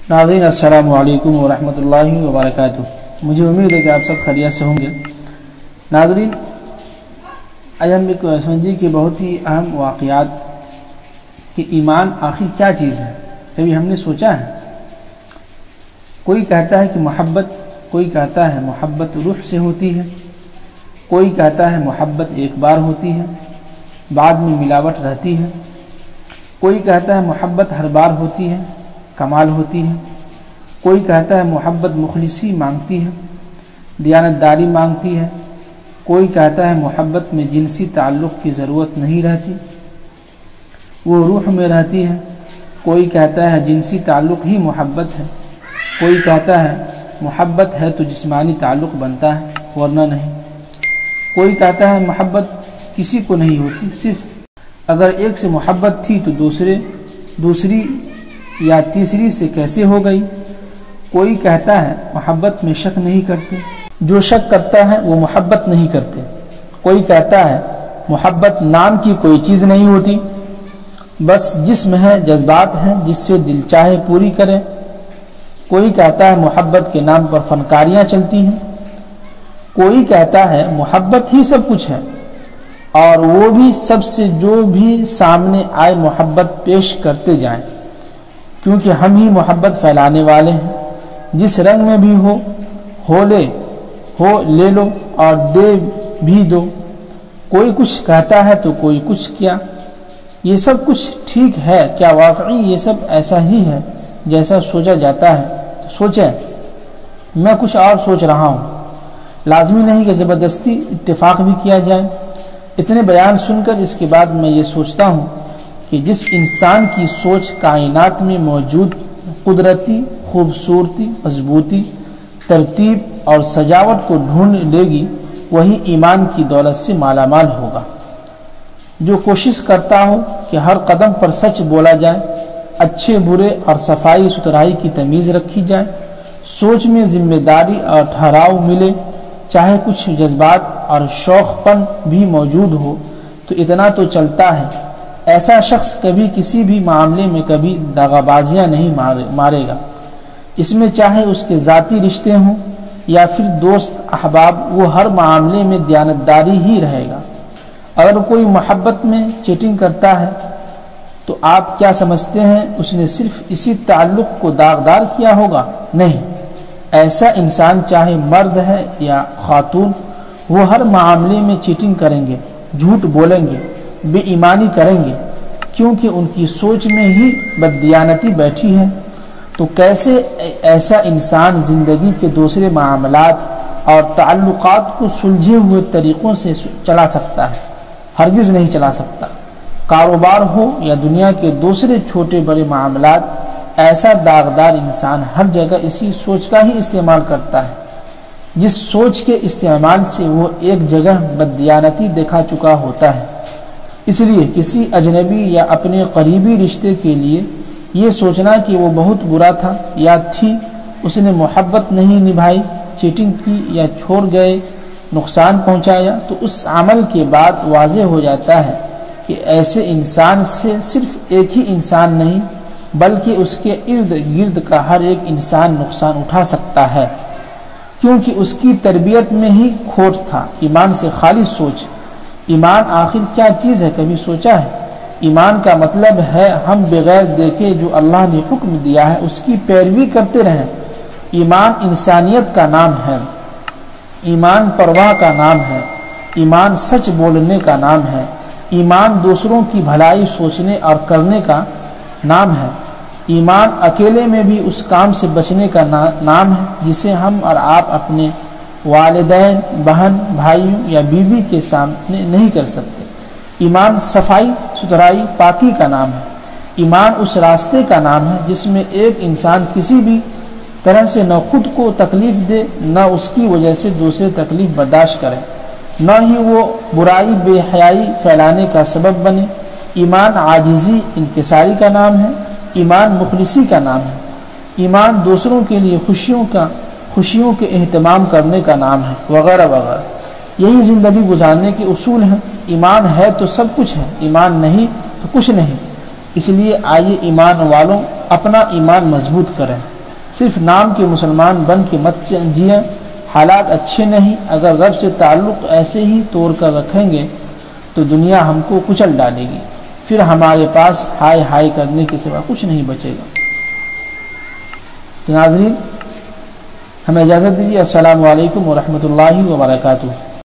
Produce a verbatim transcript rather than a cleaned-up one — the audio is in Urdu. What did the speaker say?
ناظرین السلام علیکم ورحمۃ اللہ وبرکاتہ۔ مجھے امید ہے کہ آپ سب خیریت سے ہوں گے۔ ناظرین، آج ہم ایک سمجھیے کہ بہت ہی اہم واقعات کہ ایمان آخر کیا چیز ہے، کبھی ہم نے سوچا ہے؟ کوئی کہتا ہے کہ محبت، کوئی کہتا ہے محبت روح سے ہوتی ہے، کوئی کہتا ہے محبت ایک بار ہوتی ہے بعد میں ملاوٹ رہتی ہے، کوئی کہتا ہے محبت ہر بار ہوتی ہے کمال ہوتی ہے، کوئی کہتا ہے محبت مخلصی مانگتی ہے دیانتداری مانگتی ہے، کوئی کہتا ہے محبت میں جنسی تعلق کی ضرورت نہیں رہتی، وہ روح میں رہتی ہے، کوئی کہتا ہے جنسی تعلق ہی محبت ہے، کوئی کہتا ہے محبت ہے تو جسمانی تعلق بنتا ہے ورنہ نہیں، کوئی کہتا ہے محبت کسی کو نہیں ہوتی، صرف اگر ایک سے محبت تھی تو دوسرے دوسری یا تیسری سے کیسے ہو گئی، کوئی کہتا ہے محبت میں شک نہیں کرتے، جو شک کرتا ہے وہ محبت نہیں کرتے، کوئی کہتا ہے محبت نام کی کوئی چیز نہیں ہوتی، بس جسم ہے، جذبات ہیں جس سے دل چاہے پوری کرے، کوئی کہتا ہے محبت کے نام پر فنکاریاں چلتی ہیں، کوئی کہتا ہے محبت ہی سب کچھ ہے اور وہ بھی سب سے جو بھی سامنے آئے محبت پیش کرتے جائیں، کیونکہ ہم ہی محبت پھیلانے والے ہیں، جس رنگ میں بھی ہو ہو لے ہو لے لو اور دے بھی دو، کوئی کچھ کہتا ہے تو کوئی کچھ کیا، یہ سب کچھ ٹھیک ہے کیا واقعی یہ سب ایسا ہی ہے جیسا سوچا جاتا ہے؟ تو سوچیں، میں کچھ اور سوچ رہا ہوں، لازمی نہیں کہ زبردستی اتفاق بھی کیا جائے۔ اتنے بیان سن کر اس کے بعد میں یہ سوچتا ہوں کہ جس انسان کی سوچ کائنات میں موجود قدرتی خوبصورتی، مضبوطی، ترتیب اور سجاوٹ کو ڈھونڈ لے گی وہی ایمان کی دولت سے مالا مال ہوگا۔ جو کوشش کرتا ہو کہ ہر قدم پر سچ بولا جائے، اچھے برے اور صفائی ستھرائی کی تمیز رکھی جائے، سوچ میں ذمہ داری اور ٹھہراؤ ملے، چاہے کچھ جذبات اور شوق پن بھی موجود ہو تو اتنا تو چلتا ہے۔ ایسا شخص کبھی کسی بھی معاملے میں کبھی دغا بازیاں نہیں مارے گا، اس میں چاہے اس کے ذاتی رشتے ہوں یا پھر دوست احباب، وہ ہر معاملے میں دیانتداری ہی رہے گا۔ اگر کوئی محبت میں چیٹنگ کرتا ہے تو آپ کیا سمجھتے ہیں اس نے صرف اسی تعلق کو داغدار کیا ہوگا؟ نہیں، ایسا انسان چاہے مرد ہے یا خاتون، وہ ہر معاملے میں چیٹنگ کریں گے، جھوٹ بولیں گے، بے ایمانی کریں گے، کیونکہ ان کی سوچ میں ہی بددیانتی بیٹھی ہے۔ تو کیسے ایسا انسان زندگی کے دوسرے معاملات اور تعلقات کو سلجھے ہوئے طریقوں سے چلا سکتا ہے؟ ہرگز نہیں چلا سکتا۔ کاروبار ہو یا دنیا کے دوسرے چھوٹے بڑے معاملات، ایسا داغدار انسان ہر جگہ اسی سوچ کا ہی استعمال کرتا ہے، جس سوچ کے استعمال سے وہ ایک جگہ بددیانتی دکھا چکا ہوتا ہے۔ اس لیے کسی اجنبی یا اپنے قریبی رشتے کے لیے یہ سوچنا کہ وہ بہت برا تھا یا تھی، اس نے محبت نہیں نبھائی، چیٹنگ کی یا چھوڑ گئے، نقصان پہنچایا، تو اس عمل کے بعد واضح ہو جاتا ہے کہ ایسے انسان سے صرف ایک ہی انسان نہیں بلکہ اس کے ارد گرد کا ہر ایک انسان نقصان اٹھا سکتا ہے، کیونکہ اس کی تربیت میں ہی کھوٹ تھا۔ ایمان سے خالی سوچ۔ ایمان آخر کیا چیز ہے، کبھی سوچا ہے؟ ایمان کا مطلب ہے ہم بغیر دیکھے جو اللہ نے حکم دیا ہے اس کی پیروی کرتے رہیں۔ ایمان انسانیت کا نام ہے، ایمان پرواہ کا نام ہے، ایمان سچ بولنے کا نام ہے، ایمان دوسروں کی بھلائی سوچنے اور کرنے کا نام ہے، ایمان اکیلے میں بھی اس کام سے بچنے کا نام ہے جسے ہم اور آپ اپنے والدین، بہن، بھائیوں یا بیوی کے سامنے نہیں کر سکتے۔ ایمان صفائی ستھرائی پاکی کا نام ہے۔ ایمان اس راستے کا نام ہے جس میں ایک انسان کسی بھی طرح سے نہ خود کو تکلیف دے، نہ اس کی وجہ سے دوسرے تکلیف برداشت کرے، نہ ہی وہ برائی بے حیائی پھیلانے کا سبب بنے۔ ایمان عاجزی انکساری کا نام ہے، ایمان مخلصی کا نام ہے، ایمان دوسروں کے لیے خوشیوں کا خوشیوں کے اہتمام کرنے کا نام ہے، وغیرہ وغیرہ۔ یہی زندگی گزارنے کے اصول ہیں۔ ایمان ہے تو سب کچھ ہے، ایمان نہیں تو کچھ نہیں۔ اس لیے آئیے ایمان والوں اپنا ایمان مضبوط کریں۔ صرف نام کے مسلمان بن کے مت جئیں، حالات اچھے نہیں، اگر رب سے تعلق ایسے ہی توڑ کر رکھیں گے تو دنیا ہم کو کچل ڈالے گی، پھر ہمارے پاس ہائے ہائے کرنے کے سوا کچھ نہیں بچے گا۔ تو ناظرین، ہمیں اجازت دیجیے۔ السلام علیکم ورحمۃ اللہ وبرکاتہ۔